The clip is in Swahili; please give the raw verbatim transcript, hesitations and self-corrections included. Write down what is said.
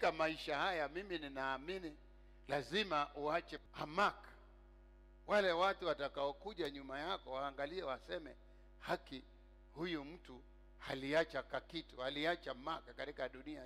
katika maisha haya mimi ninaamini lazima uache hamaka. Wale watu watakaokuja nyuma yako waangalie, waseme haki, huyu mtu aliacha kakitu, aliacha maka katika dunia.